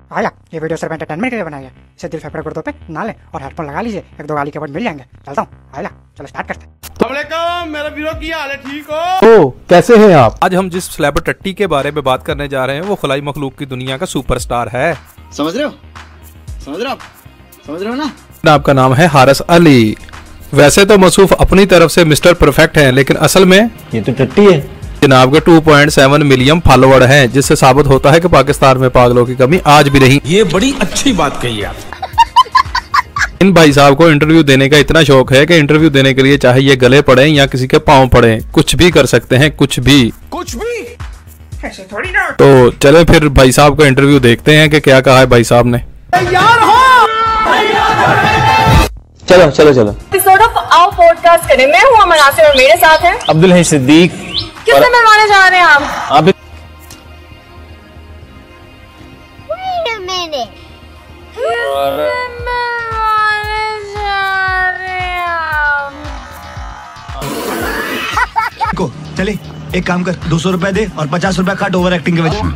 आया, ये वीडियो सिर्फ एंटरटेनमेंट के लिए बनाया है। इसे दिल फेफड़े गुर्दों पे ना लें और हेडफोन लगा लीजिए, एक दो गाली के वर्ड मिल जाएंगे। चलता हूँ, आया, चलो स्टार्ट करते हैं। मेरा वीरो की हाल है, ठीक हो? ओ, कैसे हैं आप? आज हम जिस सेलिब्रिटी के बारे में बात करने जा रहे हैं वो खलाई मखलूक की दुनिया का सुपरस्टार है। समझ रहे हो? समझ रहे हो ना? आपका नाम है हारिस अली। वैसे तो मसूफ अपनी तरफ से मिस्टर परफेक्ट हैं, लेकिन असल में ये तो टट्टी है। जनाब के 2.7 मिलियन फॉलोअर हैं, जिससे साबित होता है कि पाकिस्तान में पागलों की कमी आज भी नहीं। ये बड़ी अच्छी बात कही आप। इन भाई साहब को इंटरव्यू देने का इतना शौक है कि इंटरव्यू देने के लिए चाहे ये गले पड़े या किसी के पांव पड़े, कुछ भी कर सकते हैं, कुछ भी। ऐसे थोड़ी ना। तो चले फिर भाई साहब का इंटरव्यू देखते हैं कि क्या कहा है भाई साहब ने। चलो चलो चलो। एपिसोड ऑफ आवर पॉडकास्ट करें। मैं हूँ अमन आसिफ और मेरे साथ हैं अब्दुल हई सिद्दीक। किससे मिलवाने जा रहे हैं आप? आप को चले एक काम कर, 200 रुपए दे और 50 रुपए काट ओवर एक्टिंग के वजह।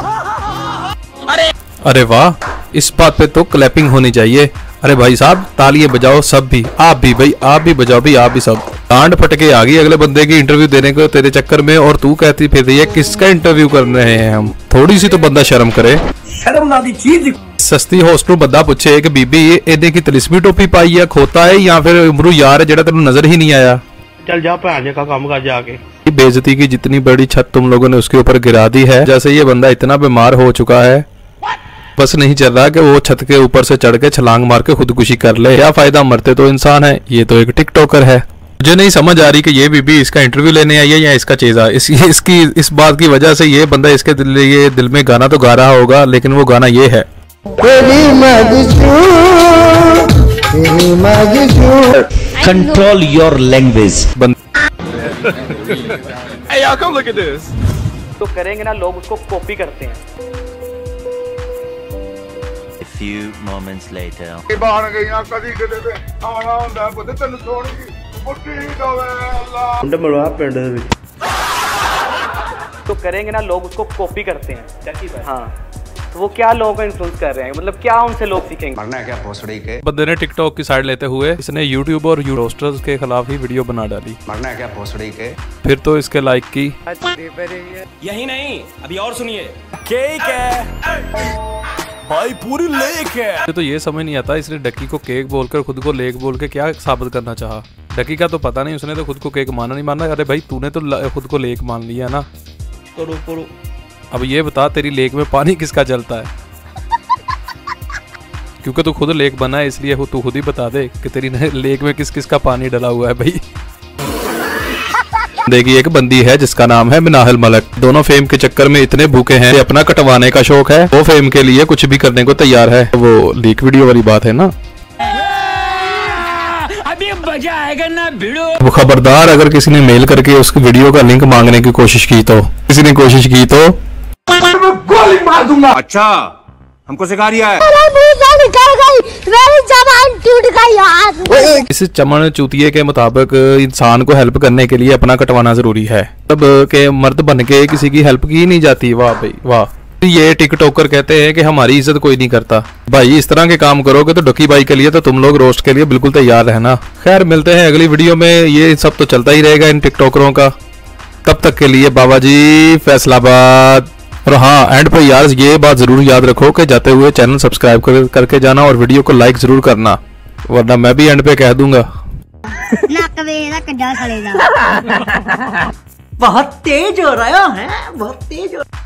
अरे वाह, इस बात पे तो क्लैपिंग होनी चाहिए। अरे भाई साहब तालियां बजाओ सब भी, आप भी भाई, आप भी बजाओ भी, आप भी सब। कांड फटके आ गई अगले बंदे की इंटरव्यू देने को तेरे चक्कर में, और तू कहती फिर ये किसका इंटरव्यू कर रहे हैं हम। थोड़ी सी तो बंदा शर्म करे। शर्म नादी चीज। सस्ती होस्टल बंदा पूछे कि बीबी ये एदे की तिलिस्मी टोपी पाई है, खोता है या फिर उमरू यार है जेड़ा तेन नजर ही नहीं आया। चल जा भैन का काम कर जाके। बेइज्जती की जितनी बड़ी छत तुम लोगों ने उसके ऊपर गिरा दी है। जैसे ये बंदा इतना बीमार हो चुका है, बस नहीं चल रहा कि वो छत के ऊपर से चढ़ के छलांग मार के खुदकुशी कर ले। क्या फायदा, मरते तो इंसान है, ये तो एक टिकटॉकर है। मुझे नहीं समझ आ रही कि ये बीबी इसका इंटरव्यू लेने आई है या इसका चेजा। इस बात की वजह से ये बंदा इसके दिल में गाना तो गा रहा होगा, लेकिन वो गाना ये है। Control your language. तो करेंगे ना, लोग उसको कॉपी करते हैं। few moments later तो करेंगे ना, लोग उसको कॉपी करते हैं। हाँ, तो वो क्या लोगों को इन्फ्लुएंस कर रहे हैं, मतलब क्या उनसे लोग सीखेंगे। मरना है क्या भोसड़ी के? बंदे ने टिकटॉक की साइड लेते हुए इसने यूट्यूब और रोस्टर्स के खिलाफ ही वीडियो बना डाली। मरना है क्या भोसड़ी के? फिर तो इसके लाइक की यही नहीं, अभी और सुनिए। केक है भाई, पूरी लेक है। तो ये समझ नहीं आता इसने डकी को केक बोलकर खुद को लेक बोल के क्या साबित करना चाहा। डकी का तो पता नहीं, उसने तो खुद को केक माना नहीं माना। अरे भाई तूने तो खुद को लेक मान लिया ना। तो अब ये बता तेरी लेक में पानी किसका चलता है? क्योंकि तू खुद लेक बना है, इसलिए तू खुद ही बता दे कि तेरी लेक में किस किस का पानी डला हुआ है भाई। देखिए एक बंदी है जिसका नाम है मिनाहल मलक। दोनों फेम के चक्कर में इतने भूखे हैं, अपना कटवाने का शौक है, वो फेम के लिए कुछ भी करने को तैयार है। वो लीक वीडियो वाली बात है ना। अभी मजा आएगा ना भिड़ो। वो खबरदार अगर किसी ने मेल करके उसकी वीडियो का लिंक मांगने की कोशिश की तो, किसी ने कोशिश की तो गोली मार दूंगा। अच्छा, हमको सिखा रिया है। इस चमन चूतिये के मुताबिक इंसान को हेल्प करने के लिए अपना कटवाना जरूरी है। तब के मर्द बन के किसी की हेल्प की नहीं जाती। वाह भाई वाह। ये टिकटॉकर कहते हैं कि हमारी इज्जत कोई नहीं करता। भाई इस तरह के काम करोगे तो डकी भाई के लिए तो तुम लोग रोस्ट के लिए बिल्कुल तैयार रहना। खैर मिलते हैं अगली वीडियो में। ये सब तो चलता ही रहेगा इन टिकटॉकरों का। तब तक के लिए बाबा जी फैसलाबाद। और हाँ, एंड पे यार ये बात जरूर याद रखो कि जाते हुए चैनल सब्सक्राइब करके जाना और वीडियो को लाइक जरूर करना, वरना मैं भी एंड पे कह दूंगा। बहुत तेज हो रहा है, बहुत तेज हो